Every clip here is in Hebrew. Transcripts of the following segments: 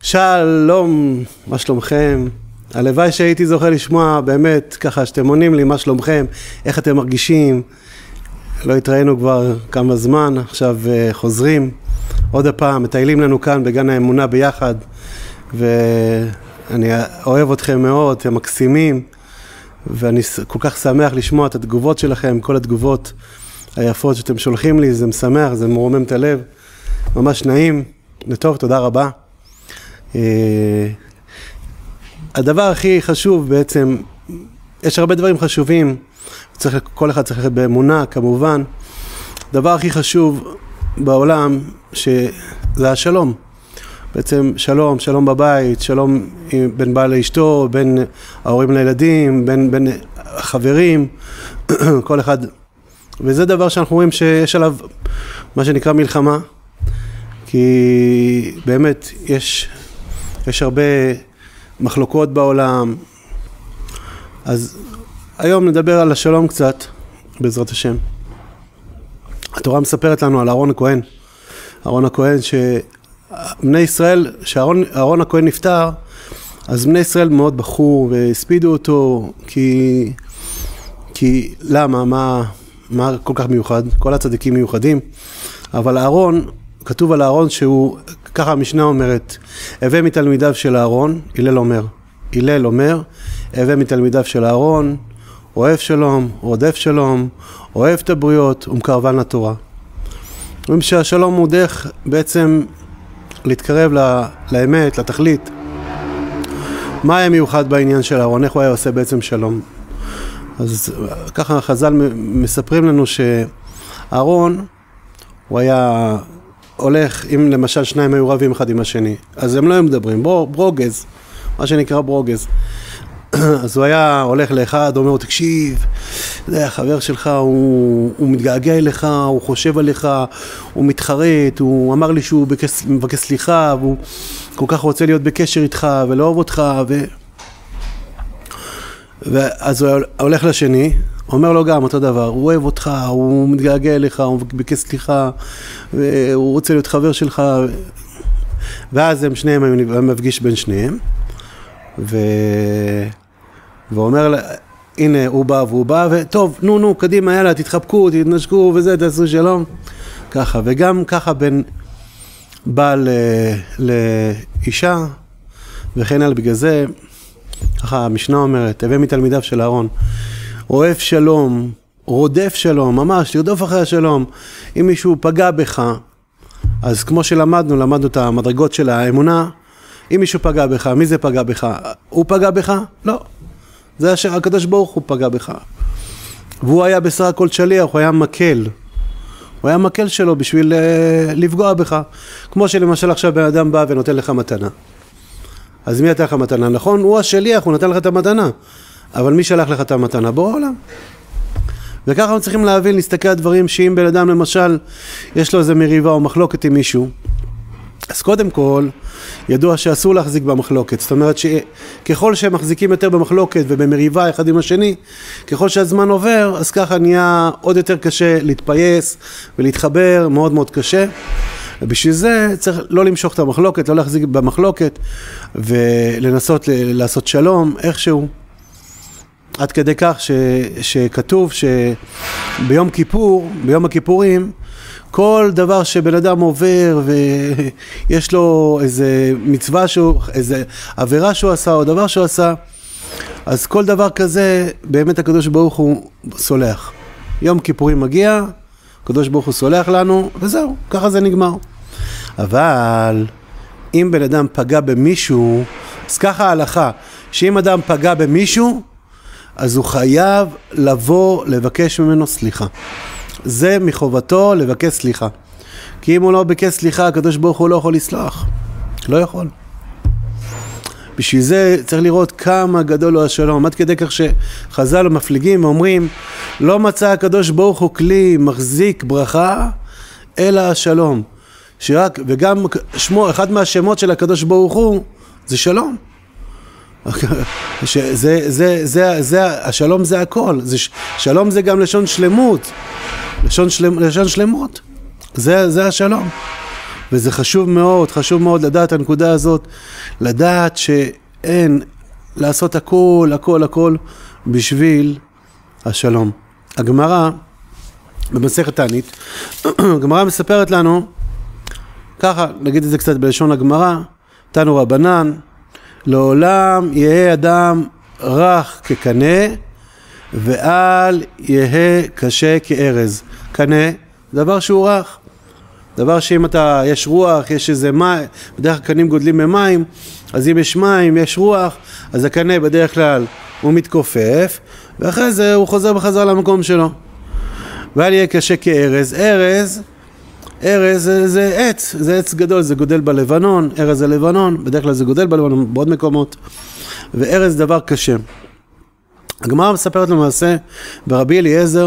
שלום, מה שלומכם? הלוואי שהייתי זוכה לשמוע באמת ככה שאתם עונים לי מה שלומכם, איך אתם מרגישים. לא התראינו כבר כמה זמן, עכשיו חוזרים עוד הפעם, מטיילים לנו כאן בגן האמונה ביחד, ואני אוהב אתכם מאוד, אתם מקסימים, ואני כל כך שמח לשמוע את התגובות שלכם, כל התגובות היפות שאתם שולחים לי, זה משמח, זה מרומם את הלב, ממש נעים, וטוב, תודה רבה. הדבר הכי חשוב בעצם, יש הרבה דברים חשובים, כל אחד צריך באמונה כמובן, הדבר הכי חשוב בעולם שזה השלום, בעצם שלום, שלום בבית, שלום בין בעל לאשתו, בין ההורים לילדים, בין חברים, כל אחד, וזה דבר שאנחנו רואים שיש עליו מה שנקרא מלחמה, כי באמת יש הרבה מחלוקות בעולם. אז היום נדבר על השלום קצת, בעזרת השם. התורה מספרת לנו על אהרון הכהן. אהרון הכהן, שבני ישראל, שאהרון הכהן נפטר, אז בני ישראל מאוד בחרו והספידו אותו, כי למה? מה כל כך מיוחד? כל הצדיקים מיוחדים. אבל אהרון, כתוב על אהרון שהוא, ככה המשנה אומרת, הווה מתלמידיו של אהרון, הלל אומר, הווה מתלמידיו של אהרון, אוהב שלום, רודף שלום, אוהב את הבריות ומקרבן לתורה. אומרים שהשלום הוא דרך בעצם להתקרב לאמת, לתכלית. מה היה מיוחד בעניין של אהרון? איך הוא היה עושה בעצם שלום? אז ככה חז"ל מספרים לנו שאהרון, הוא היה הולך, אם למשל שניים היו רבים אחד עם השני, אז הם לא היו מדברים, ברוגז, מה שנקרא ברוגז. אז הוא היה הולך לאחד, אומר לו, תקשיב, זה החבר שלך, הוא מתגעגע אליך, הוא חושב עליך, הוא מתחרט, הוא אמר לי שהוא מבקש סליחה, והוא כל כך רוצה להיות בקשר איתך ולאהוב אותך, ואז הוא הולך לשני, אומר לו גם אותו דבר, הוא אוהב אותך, הוא מתגעגע אליך, הוא מבקש סליחה, והוא רוצה להיות חבר שלך, ואז הם שניהם, הם מפגיש בין שניהם, ואומר, הנה הוא בא והוא בא, וטוב, נו, קדימה, יאללה, תתחבקו, תתנשקו וזה, תעשו שלום, ככה, וגם ככה בין בעל לאישה, וכן על בגלל זה, ככה המשנה אומרת, הווה מתלמידיו של אהרון, אוהב שלום, רודף שלום, ממש, לרדוף אחרי השלום. אם מישהו פגע בך, אז כמו שלמדנו את המדרגות של האמונה, אם מישהו פגע בך, מי זה פגע בך? הוא פגע בך? לא. זה אשר הקדוש ברוך הוא פגע בך. והוא היה בסך הכל שליח, הוא היה מקל. הוא היה מקל שלו בשביל לפגוע בך. כמו שלמשל עכשיו בן אדם בא ונותן לך מתנה. אז מי נתן לך מתנה? נכון? הוא השליח, הוא נתן לך את המתנה. אבל מי שלח לך את המתנה? בורא עולם. וככה אנחנו צריכים להבין, להסתכל על דברים שאם בן אדם למשל יש לו איזה מריבה או מחלוקת עם מישהו, אז קודם כל ידוע שאסור להחזיק במחלוקת. זאת אומרת שככל שהם מחזיקים יותר במחלוקת ובמריבה אחד עם השני, ככל שהזמן עובר, אז ככה נהיה עוד יותר קשה להתפייס ולהתחבר, מאוד מאוד קשה. ובשביל זה צריך לא למשוך את המחלוקת, לא להחזיק במחלוקת ולנסות לעשות שלום איכשהו. עד כדי כך שכתוב שביום כיפור, ביום הכיפורים, כל דבר שבן אדם עובר ויש לו איזה מצווה, איזה עבירה שהוא עשה או דבר שהוא עשה, אז כל דבר כזה באמת הקדוש ברוך הוא סולח. יום כיפורים מגיע, הקדוש ברוך הוא סולח לנו, וזהו, ככה זה נגמר. אבל אם בן אדם פגע במישהו, אז ככה ההלכה, שאם אדם פגע במישהו, אז הוא חייב לבוא לבקש ממנו סליחה. זה מחובתו לבקש סליחה. כי אם הוא לא בקש סליחה, הקדוש ברוך הוא לא יכול לסלוח. לא יכול. בשביל זה צריך לראות כמה גדול הוא השלום. עד כדי כך שחז"ל מפליגים ואומרים, לא מצא הקדוש ברוך הוא כלי מחזיק ברכה, אלא השלום. וגם אחד מהשמות של הקדוש ברוך הוא, זה שלום. השלום זה הכל. שלום זה גם לשון שלמות. לשון שלמות. זה השלום. וזה חשוב מאוד לדעת הנקודה הזאת, לדעת שאין לעשות הכל בשביל השלום. הגמרא במסכת תענית, הגמרא מספרת לנו, ככה נגיד את זה קצת בלשון הגמרא, תנו רבנן, לעולם יהיה אדם רך כקנה, ואל יהיה קשה כארז. קנה, דבר שהוא רך, דבר שאם יש רוח, יש איזה מים, בדרך כלל קנים גודלים במים, אז אם יש מים, יש רוח, אז הקנה בדרך כלל הוא מתכופף, ואחרי זה הוא חוזר בחזרה למקום שלו. ואל יהיה קשה כארז. ארז זה עץ, זה עץ גדול, זה גודל בלבנון, ארז זה לבנון, בדרך כלל זה גודל בלבנון, בעוד מקומות, וארז דבר קשה. הגמרא מספרת למעשה ברבי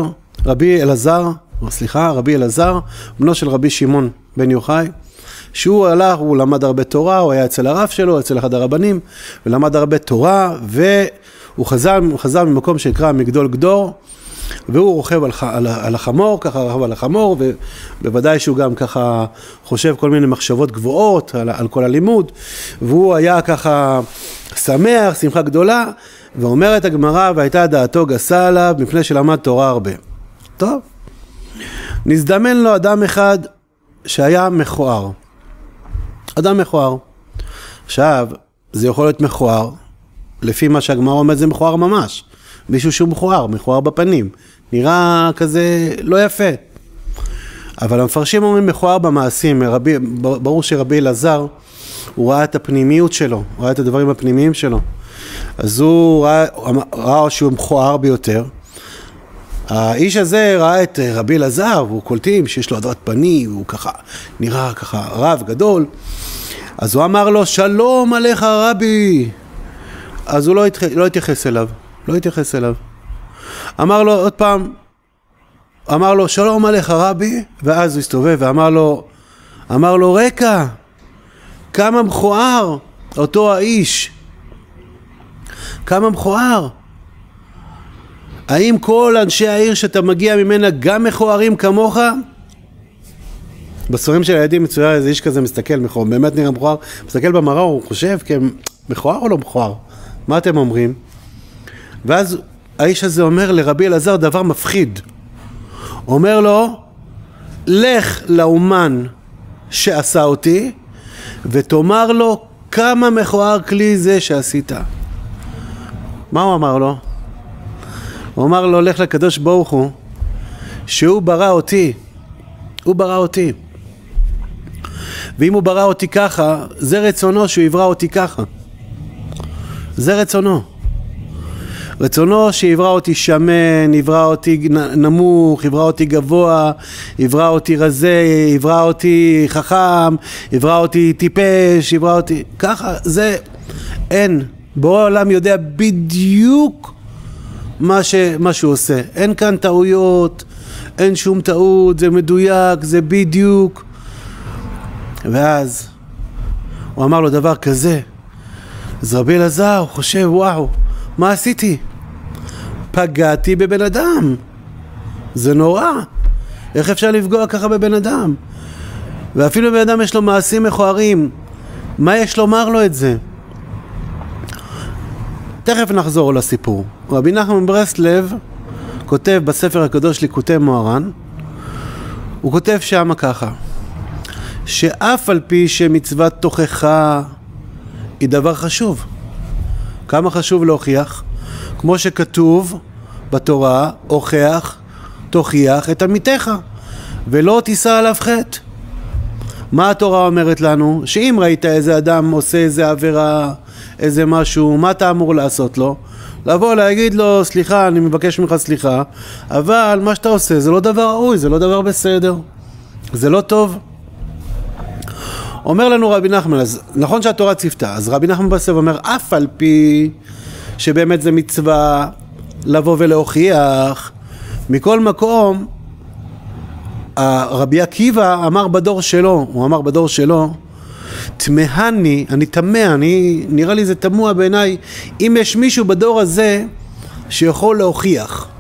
אלעזר, בנו של רבי שמעון בן יוחאי, שהוא הלך, הוא למד הרבה תורה, הוא היה אצל הרב שלו, אצל אחד הרבנים, ולמד הרבה תורה, והוא חזר ממקום שנקרא מגדול גדור, והוא רוכב על החמור, ככה רוכב על החמור, ובוודאי שהוא גם ככה חושב כל מיני מחשבות גבוהות על כל הלימוד, והוא היה ככה שמחה גדולה, ואומרת הגמרא, והייתה דעתו גסה עליו, מפני שלמד תורה הרבה. טוב, נזדמן לו אדם אחד שהיה מכוער. אדם מכוער. עכשיו, זה יכול להיות מכוער, לפי מה שהגמרא אומרת זה מכוער ממש. מישהו שהוא מכוער בפנים. נראה כזה לא יפה. אבל המפרשים אומרים מכוער במעשים. ברור שרבי אלעזר, הוא ראה את הפנימיות שלו, הוא ראה את הדברים הפנימיים שלו. אז הוא ראה שהוא מכוער ביותר. האיש הזה ראה את רבי אלעזר, והוא קולטים שיש לו הדרת פנים, והוא ככה, נראה ככה רב גדול. אז הוא אמר לו, שלום עליך רבי. אז הוא לא התייחס אליו. אמר לו עוד פעם, אמר לו, שלום עליך רבי, ואז הוא הסתובב ואמר לו, רקע, כמה מכוער אותו האיש. כמה מכוער. האם כל אנשי העיר שאתה מגיע ממנה גם מכוערים כמוך? בספרים של הילדים מצויר איזה איש כזה מסתכל מכוער, באמת נראה מכוער, מסתכל במראה, הוא חושב, מכוער או לא מכוער? מה אתם אומרים? ואז האיש הזה אומר לרבי אלעזר דבר מפחיד. אומר לו, לך לאומן שעשה אותי, ותאמר לו כמה מכוער כלי זה שעשית. מה הוא אמר לו? הוא אמר לו, לך לקדוש ברוך הוא, שהוא ברא אותי. הוא ברא אותי. ואם הוא ברא אותי ככה, זה רצונו שהוא יברא אותי ככה. זה רצונו. רצונו שיברא אותי שמן, יברא אותי נמוך, יברא אותי גבוה, יברא אותי רזה, יברא אותי חכם, יברא אותי טיפש, יברא אותי... ככה, זה אין. בורא העולם יודע בדיוק מה שהוא עושה. אין כאן טעויות, אין שום טעות, זה מדויק, זה בדיוק. ואז הוא אמר לו דבר כזה. אז רבי אלעזר חושב, וואו, מה עשיתי? פגעתי בבן אדם. זה נורא. איך אפשר לפגוע ככה בבן אדם? ואפילו בבן אדם יש לו מעשים מכוערים. מה יש לומר לו את זה? תכף נחזור לסיפור. רבי נחמן מברסלב כותב בספר הקדוש ליקוטי מוהר"ן, הוא כותב שם ככה, שאף על פי שמצוות תוכחה היא דבר חשוב. כמה חשוב להוכיח? כמו שכתוב בתורה, תוכיח את עמיתך, ולא תישא עליו חטא. מה התורה אומרת לנו? שאם ראית איזה אדם עושה איזה עבירה, איזה משהו, מה אתה אמור לעשות לו? לבוא להגיד לו, סליחה, אני מבקש ממך סליחה, אבל מה שאתה עושה זה לא דבר ראוי, זה לא דבר בסדר, זה לא טוב. אומר לנו רבי נחמן, אז נכון שהתורה ציוותה, אז רבי נחמן בסוף אומר, אף על פי שבאמת זה מצווה לבוא ולהוכיח, מכל מקום, רבי עקיבא אמר בדור שלו, תמהני, אני תמה, נראה לי זה תמוה בעיניי, אם יש מישהו בדור הזה שיכול להוכיח.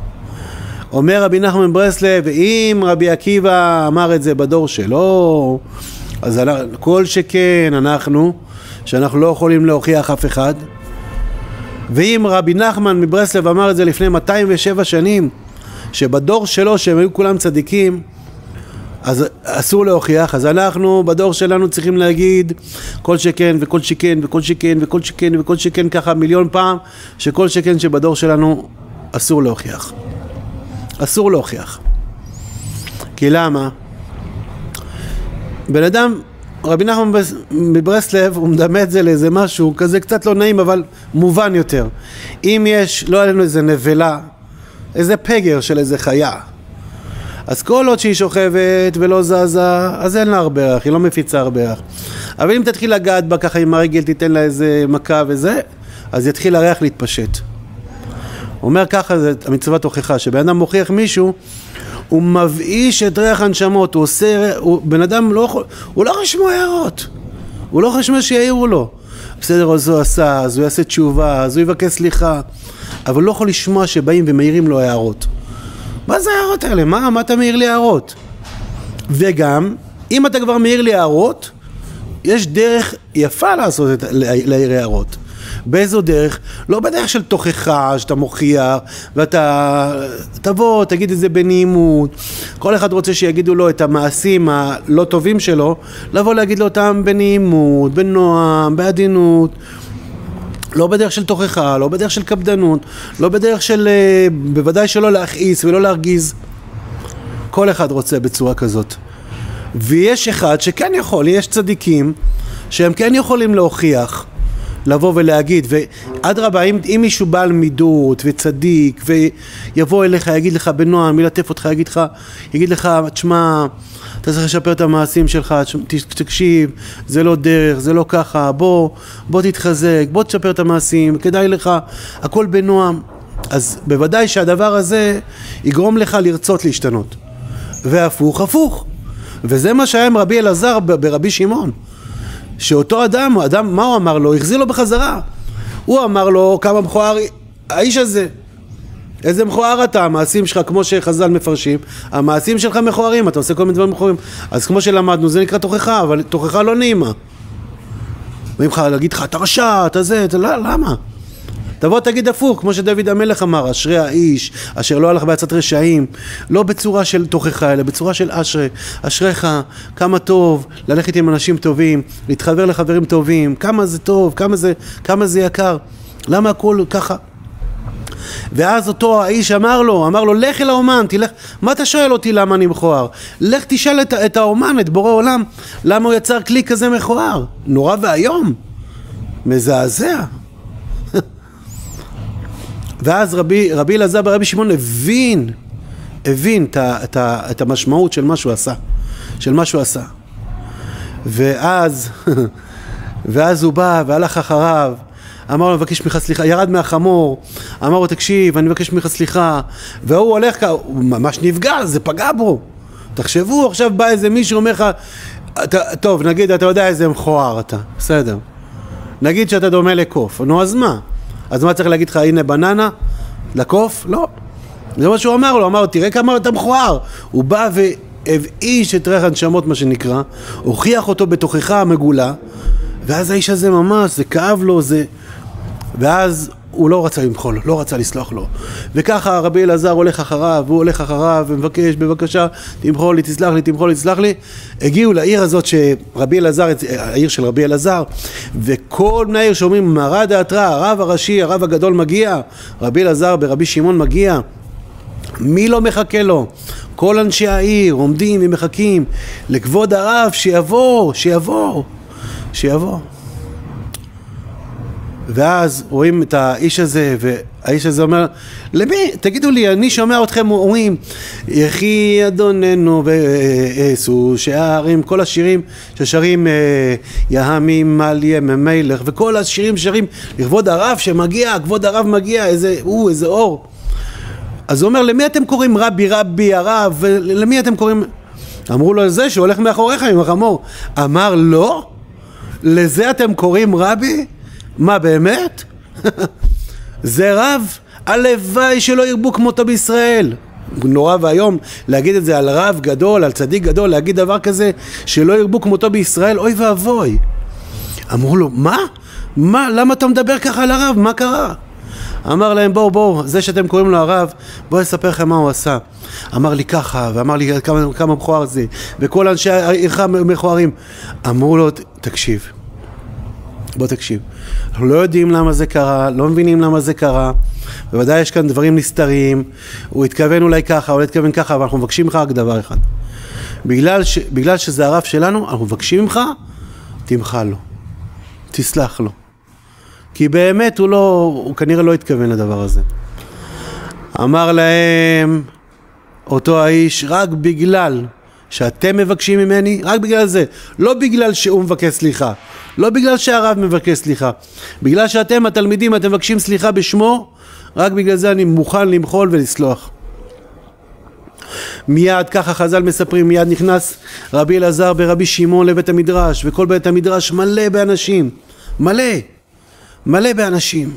אומר רבי נחמן מברסלב, אם רבי עקיבא אמר את זה בדור שלו, אז כל שכן אנחנו, שאנחנו לא יכולים להוכיח אף אחד. ואם רבי נחמן מברסלב אמר את זה לפני 207 שנים, שבדור שלו שהם היו כולם צדיקים, אז אסור להוכיח, אז אנחנו בדור שלנו צריכים להגיד כל שכן וכל שכן וכל שכן וכל שכן וכל שכן ככה מיליון פעם, שכל שכן שבדור שלנו אסור להוכיח. אסור להוכיח. כי למה? בן אדם, רבי נחמן מברסלב, הוא מדמה את זה לאיזה משהו כזה קצת לא נעים אבל מובן יותר. אם יש, לא עלינו איזה נבלה, איזה פגר של איזה חיה, אז כל עוד שהיא שוכבת ולא זזה, אז אין לה הרבה ריח, היא לא מפיצה הרבה ריח. אבל אם תתחיל לגעת בה ככה עם הרגל, תיתן לה איזה מכה וזה, אז יתחיל הריח להתפשט. הוא אומר ככה, זה המצוות הוכחה, שבן אדם מוכיח מישהו, הוא מבאיש את ריח הנשמות, הוא עושה, בן אדם לא יכול, הוא לא יכול לשמוע הערות, הוא לא יכול לשמוע שיעירו לו. בסדר, אז הוא עשה, אז הוא יעשה תשובה, אז הוא יבקש סליחה, אבל לא יכול לשמוע שבאים ומעירים לו הערות. מה זה הערות האלה? מה אתה מעיר לי הערות? וגם, אם אתה כבר מעיר לי הערות, יש דרך יפה לעשות להעיר הערות. באיזו דרך? לא בדרך של תוכחה, שאתה מוכיח, ואתה תבוא, תגיד את זה בנעימות. כל אחד רוצה שיגידו לו את המעשים הלא טובים שלו, לבוא להגיד לו אותם בנעימות, בנועם, בעדינות. לא בדרך של תוכחה, לא בדרך של קפדנות, לא בדרך של, בוודאי שלא להכעיס ולא להרגיז. כל אחד רוצה בצורה כזאת. ויש אחד שכן יכול, יש צדיקים שהם כן יכולים להוכיח, לבוא ולהגיד, ואדרבה, אם מישהו בעל מידות וצדיק ויבוא אליך, יגיד לך בנועם, ילטף אותך, יגיד לך, תשמע, אתה צריך לשפר את המעשים שלך, תקשיב, זה לא דרך, זה לא ככה, בוא תתחזק, בוא תשפר את המעשים, כדאי לך, הכל בנועם. אז בוודאי שהדבר הזה יגרום לך לרצות להשתנות. והפוך, הפוך. וזה מה שהיה עם רבי אלעזר ברבי שמעון. שאותו אדם, מה הוא אמר לו? החזיר לו בחזרה. הוא אמר לו, כמה מכוער האיש הזה. איזה מכוער אתה, המעשים שלך, כמו שחז"ל מפרשים, המעשים שלך מכוערים, אתה עושה כל מיני דברים מכוערים. אז כמו שלמדנו, זה נקרא תוכחה, אבל תוכחה לא נעימה. ואם לך להגיד לך, אתה רשע, אתה זה, למה? תבוא תגיד הפוך, כמו שדוד המלך אמר, אשרי האיש, אשר לא הלך בעצת רשעים, לא בצורה של תוכחה, אלא בצורה של אשריך, כמה טוב, ללכת עם אנשים טובים, להתחבר לחברים טובים, כמה זה טוב, כמה זה יקר, למה הכל ככה? ואז אותו האיש אמר לו, לך אל האומן, תלך, מה אתה שואל אותי למה אני מכוער? לך תשאל את האומן, את בורא עולם, למה הוא יצר כלי כזה מכוער? נורא והיום, מזעזע. ואז רבי אלעזר ברבי שמעון הבין את המשמעות של מה שהוא עשה, ואז הוא בא והלך אחריו, אמר לו, מבקש ממך סליחה, ירד מהחמור, אמר לו, תקשיב, אני מבקש ממך סליחה, והוא הולך, הוא ממש נפגע, זה פגע בו. תחשבו, עכשיו בא איזה מישהו אומר לך, טוב, נגיד, אתה יודע איזה מכוער אתה, בסדר. נגיד שאתה דומה לקוף, נו, אז מה? אז מה צריך להגיד לך, הנה בננה, לקוף? לא. זה מה שהוא אמר לו, אמר לו, תראה כמה אתה מכוער. הוא בא והבאיש את ריח הנשמות, מה שנקרא, הוכיח אותו בתוכחה המגולה, ואז האיש הזה ממש, זה כאב לו, ואז הוא לא רצה למחול, לא רצה לסלוח לו. וככה רבי אלעזר הולך אחריו, והוא הולך אחריו ומבקש, בבקשה, תמחול לי, תסלח לי. הגיעו לעיר הזאת שרבי אלעזר, העיר של רבי אלעזר, וכל בני העיר שאומרים, מרא דאתרא, הרב הראשי, הרב הגדול מגיע, רבי אלעזר ברבי שמעון מגיע. מי לא מחכה לו? כל אנשי העיר עומדים ומחכים לכבוד הרב שיבוא. ואז רואים את האיש הזה, והאיש הזה אומר, למי? תגידו לי, אני שומע אתכם אומרים, יחי אדוננו ועשו שערים, כל השירים ששרים יהמים על ימי מלך, וכל השירים ששרים לכבוד הרב שמגיע, כבוד הרב מגיע, איזה אור. אז הוא אומר, למי אתם קוראים רבי הרב, ולמי אתם קוראים? אמרו לו זה שהולך מאחוריך עם החמור. אמר לא? לזה אתם קוראים רבי? מה באמת? זה רב, הלוואי שלא ירבו כמותו בישראל. נורא והיום להגיד את זה על רב גדול, על צדיק גדול, להגיד דבר כזה שלא ירבו כמותו בישראל, אוי ואבוי. אמרו לו, מה? למה אתה מדבר ככה על הרב? מה קרה? אמר להם, בואו, זה שאתם קוראים לו הרב, בואו אספר לכם מה הוא עשה. אמר לי ככה, ואמר לי כמה מכוער זה, וכל אנשי העירך מכוערים. אמרו לו, תקשיב, תקשיב. אנחנו לא יודעים למה זה קרה, לא מבינים למה זה קרה, בוודאי יש כאן דברים נסתרים, הוא התכוון אולי ככה, הוא התכוון ככה, אבל אנחנו מבקשים לך רק דבר אחד. בגלל שזה הרב שלנו, אנחנו מבקשים ממך, תמחה לו, תסלח לו. כי באמת הוא כנראה לא התכוון לדבר הזה. אמר להם, אותו האיש, רק בגלל שאתם מבקשים ממני, רק בגלל זה, לא בגלל שהוא מבקש סליחה, לא בגלל שהרב מבקש סליחה, בגלל שאתם התלמידים, אתם מבקשים סליחה בשמו, רק בגלל זה אני מוכן למחול ולסלוח. מיד, ככה חז"ל מספרים, מיד נכנס רבי אלעזר ברבי שמעון לבית המדרש, וכל בית המדרש מלא באנשים, מלא באנשים.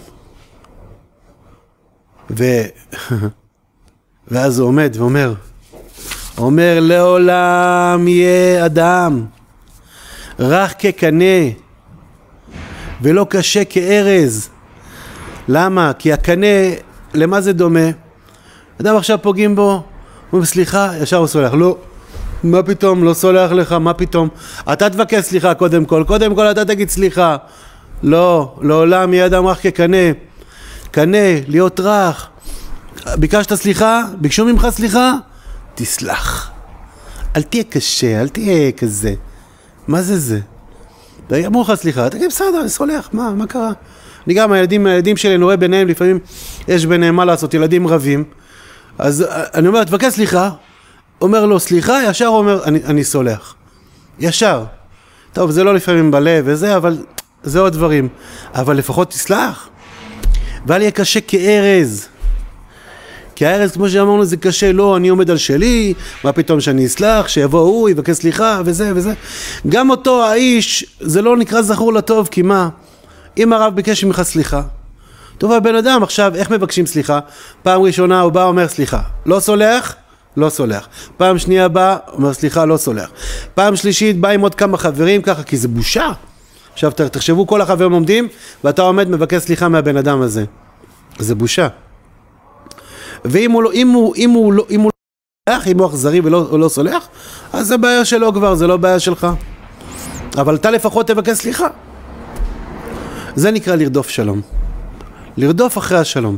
ואז הוא עומד ואומר, לעולם יהיה אדם רך כקנה ולא קשה כארז. למה? כי הקנה, למה זה דומה? אדם עכשיו פוגעים בו, הוא אומר סליחה, ישר הוא סולח. לא, מה פתאום, לא סולח לך, מה פתאום? אתה תבקש סליחה קודם כל אתה תגיד סליחה. לא, לעולם יהיה אדם רך כקנה. קנה, להיות רך. ביקשת סליחה, ביקשו ממך סליחה, תסלח. אל תהיה קשה, אל תהיה כזה. מה זה? אמרו לך סליחה, תגיד בסדר, אני סולח, מה קרה? אני גם, הילדים שלי, אני רואה ביניהם, לפעמים יש ביניהם מה לעשות, ילדים רבים. אז אני אומר, תבקש סליחה, אומר לו סליחה, ישר אומר, אני סולח. ישר. טוב, זה לא לפעמים בלב וזה, אבל זה עוד דברים. אבל לפחות תסלח. ואל יהיה קשה כארז. כי הארז, כמו שאמרנו, זה קשה, לא, אני עומד על שלי, מה פתאום שאני אסלח, שיבוא הוא, יבקש סליחה, וזה. גם אותו האיש, זה לא נקרא זכור לטוב, כי מה? אם הרב ביקש ממך סליחה, טוב, הבן אדם עכשיו, איך מבקשים סליחה? פעם ראשונה הוא בא, אומר סליחה, לא סולח? לא סולח. פעם שנייה בא, אומר סליחה, לא סולח. פעם שלישית בא עם עוד כמה חברים ככה, כי זה בושה. עכשיו תחשבו, כל החברים עומדים, ואתה עומד מבקש סליחה מהבן אדם הזה. זה בושה. ואם הוא אכזרי ולא סולח, אז זה בעיה שלו כבר, זה לא בעיה שלך. אבל אתה לפחות תבקש סליחה. זה נקרא לרדוף שלום. לרדוף אחרי השלום.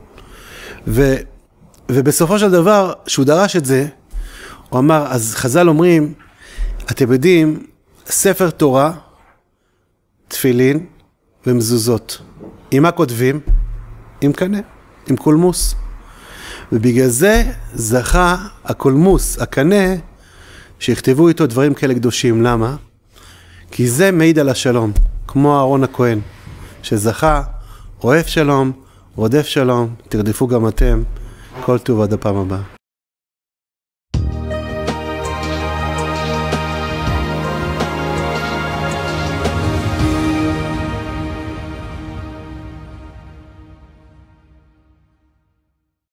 ובסופו של דבר, שהוא דרש את זה, הוא אמר, אז חז"ל אומרים, אתם יודעים, ספר תורה, תפילין ומזוזות. עם מה כותבים? עם קנה, עם קולמוס. ובגלל זה זכה הקולמוס, הקנה, שיכתבו איתו דברים כאלה קדושים. למה? כי זה מעיד על השלום, כמו אהרון הכהן, שזכה, אוהב שלום, רודף שלום, תרדפו גם אתם, כל טוב עד הפעם הבאה.